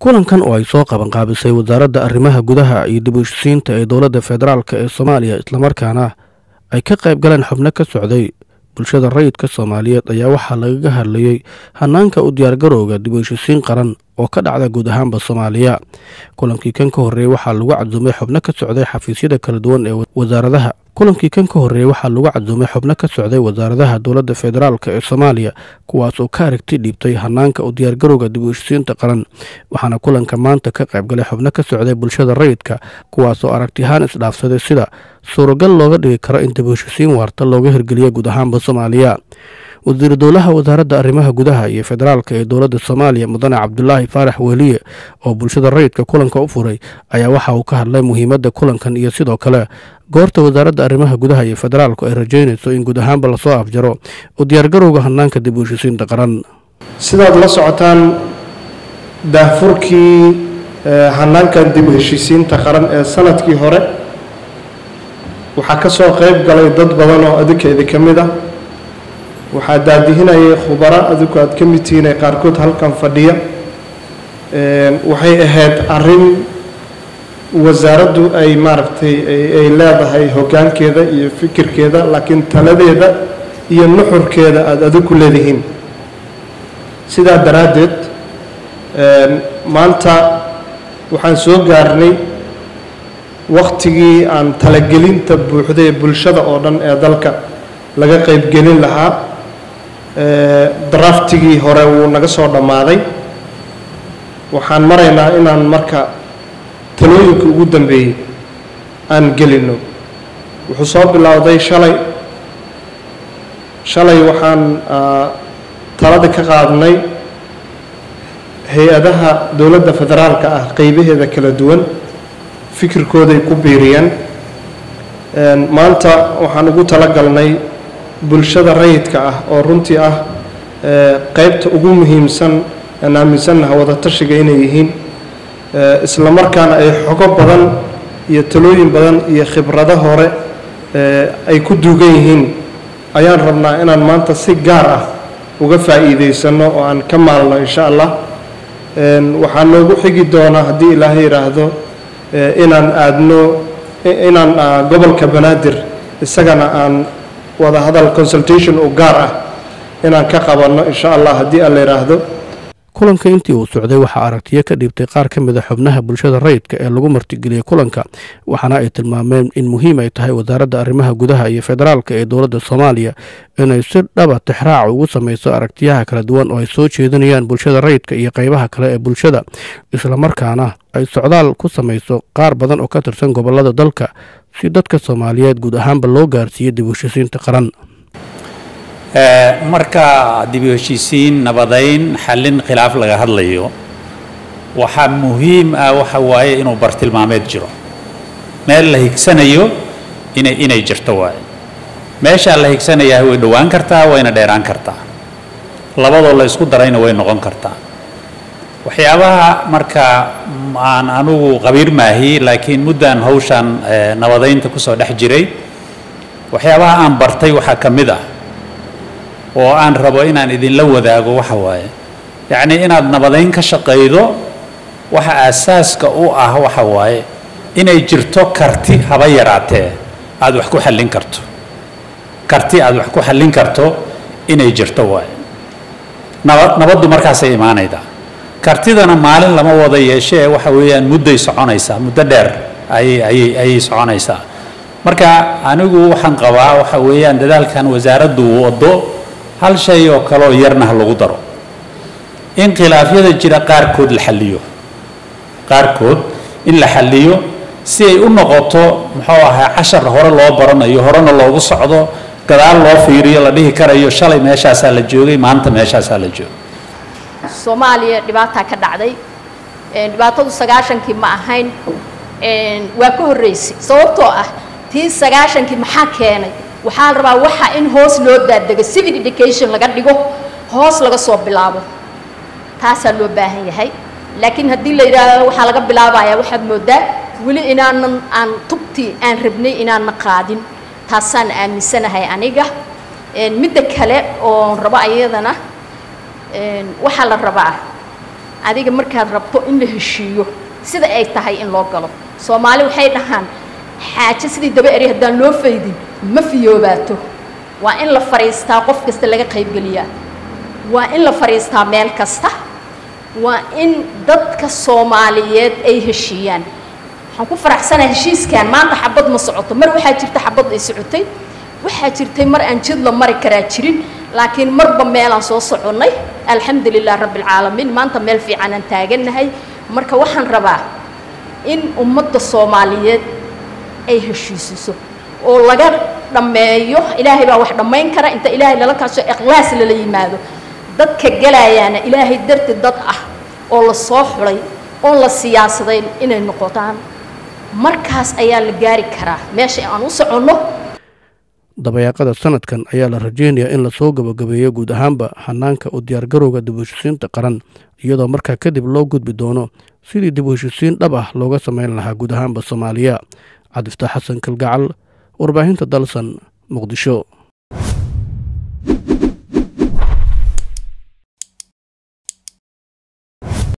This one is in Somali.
kulankan oo ay soo qaban qaabisay wasaaradda arrimaha gudaha iyo dib u heshiisiinta ee dowladda federaalk ee Soomaaliya islamarkaana ay ka qayb galeen xubno ka socday bulshada rayidka Soomaaliyeed ayaa waxaa lagaga hadlayay hanaanka u diyaargarowga dib u heshiisiin qaran oo ka dhacda guud ahaanba Soomaaliya. kulankii kan ka horeeyay waxaa lagu casuumay xubno ka socday xafiisyada kala duwan ee wasaaradaha dowladda federaalk ee Soomaaliya kuwaas oo ka aragti dhiibtay hanaanka u diyaargarowga dib u heshiisiinta qaran. waxaana kulanka maanta ka qayb galay xubno ka socday bulshada rayidka kuwaas oo aragti ahaan isdhaafsaday sida suuragal looga dhigi karo in dib u heshiisiin waarta looga hirgeliyo guud ahaanba Soomaaliya. wasiir dowlaha wasaaradda arrimaha gudaha iyo federaalka ee dowladda Soomaaliya mudane Cabdullaahi Faarax Weliye oo bulshada rayidka kulanka u furay ayaa waxa uu ka hadlay muhiimadda kulankan iyo sidoo kale goorta wasaaradda arrimaha gudaha iyo federaalku ay rajaynayso in guud ahaanba lasoo afjaro u diyaargarowga hanaanka dib u heshiisiinta qaran. sidaad la socotaan daahfurkii hanaanka dib u heshiisiinta qaran ee sanadkii hore waxaa ka soo qayb galay dad badan oo adinkeeda ka mid ah. waxaa daadihinayay khubaro adigu aad ka mid tihiin ee qaarkood halkan fadhiya. waxay ahayd arrin wasaaraddu ay maaragtay ay leedahay hoggaankeeda iyo fikirkeeda laakiin taladeeda iyo nuxurkeeda aad adigu leedihiin. sidaa daraaddeed maanta waxaan soo gaarnay wakhtigii aan talagelinta buuxda ee bulshada oo dhan ee dalka laga qaybgelin lahaa. draftigii hore wuu naga soo dhammaaday. waxaan maraynaa inaan marka talooyinka ugu dambeeyey aan gelino. wuxuu soo bilowday shalay waxaan talada ka qaadnay hay-adaha dowladda federaalka ah qaybaheeda kala duwan fikirkooday ku biiriyeen. maanta waxaan ugu talagalnay bulshada rayidka ah oo runtii ah qaybta ugu muhiimsan aan aaminsannaha wada tashiga inay yihiin isla markaana ay xogo badan iyo talooyin badan iyo khibrado hore ay ku duugan yihiin ayaan rabnaa inaan maanta si gaar ah uga faa'iidaysano oo aan ka maalno insha allah. waxaa noogu xigi doonaa haddii ilaahay yidhaahdo inaan gobolka banaadir isagana aan wada hadal consultation oo gaar ah inaan ka qabanno insha allah haddii alla yiraahdo. kulanka intii uu socday waxaa aragtiyo ka dhiibtay qaar ka mid a xubnaha bulshada rayidka ee lagu martigeliyay kulanka waxaana ay tilmaameen in muhiim ay tahay wasaaradda arrimaha gudaha iyo federaalka ee dowladda Soomaaliya inay si dhaba tixraac ugu samayso aragtiyaha kala duwan oo ay soo jeedinayaan bulshada rayidka iyo qaybaha kale ee bulshada isla markaana ay socdaal ku samayso qaar badan oo ka tirsan gobolada dalka si dadka Soomaaliyeed guud ahaanba loo gaarsiiyo dib u heshiisiinta qaran. marka dib u heshiisiin nabadayn xallin khilaaf laga hadlayo waxaa muhiim ah waxa waaye inuu bartilmaameed jiro meel la higsanayo inay jirto waaye. meesha la higsanayaa way dhawaan kartaa wayna dheeraan kartaa labadoo la isku darayna way noqon kartaa. waxyaabaha marka aan anugu qabiir maahi laakiin muddaan hawshan nabadaynta ku soo dhex jiray waxyaabaha aan bartay waxaa ka mid ah oo aan rabo inaan idinla wadaago waxa waaye yacni inaad nabadayn ka shaqaydo waxa aasaaska u ah waxa waaye inay jirto karti haba yaraatee aad wax ku xallin karto. karti aad wax ku xallin karto inay jirto waaye. nabaddu markaasay imaanaydaa. kartidana maalin lama wada yeeshee waxa weeyaan mudday soconaysaa muddo dheer ayay soconaysaa. marka anigu waxaan qabaa waxa weeyaan dadaalkan wasaaraddu wado hal shay oo kale oo yarna lagu daro in khilaafyada jira qaarkood in la xalliyo si ay u noqoto muxuu ahaa cashar hore loo baranayo horena loogu socdo gadaal loo fiiriyo la dhihi karayo shalay meeshaasaa la joogay maanta meeshaasaa la joogay. Soomaaliya dhibaato ka dhacday dhibaatadu 90kii ma ahayn waa ka horeysay sababtoo ah tii 90kii maxaa keenay waxaa la rabaa waxa in hoos loo daadego civil education laga dhigo hoos laga soo bilaabo taasaa loo baahan yahay. laakiin haddii la yiraahdo waxa laga bilaabayaa waxaad moodaa weli aan tubtii aan rabnay inaan qaadin taasaan aaminsanahay aniga. midda kale oo raba ayadana waxa la rabaa adiga markaad rabto in la heshiiyo sida ay tahay in loo galo Soomaali waxay dhahaan xaaje sidii daba eri hadaan loo faydin ma fiyoobaato waa in la fariistaa qof kasta laga qayb galiyaa waa in la fariistaa meel kasta waa in dadka Soomaaliyeed ay heshiiyaan waxaan ku faraxsanahay heshiiskan maanta xabad ma socoto mar waxaa jirta xabad ay socotay waxaa jirtay mar aan jid la mari karaa jirin laakiin marba meel aan soo soconay alxamdulillah rabbil caalamiin maanta meel fiican aan taaganahay marka waxaan rabaa in ummadda Soomaaliyeed ay heshiisiso oo laga dhameeyo ilaahay baa wax dhameyn kara inta ilaahay lala kaasho ikhlaas la yimaado dadka galaayana ilaahay darteed dad ah oo la soo xulay oo la siyaasadeyn inay noqotaan markaas ayaa la gaari karaa meesha aan u soconno dabayaaqada sanadkan ayaa la rajeynayaa in la soo gabagabeeyo guud ahaanba hanaanka u diyaargarowga dib u heshiisiinta qaran iyadoo markaa kadib loo gudbi doono sidii dib u heshiisiin dhab ah looga sameyn lahaa guud ahaanba Soomaaliya. Cabdifataax Xasan Kalgacal, warbaahinta Dalsan, Muqdisho.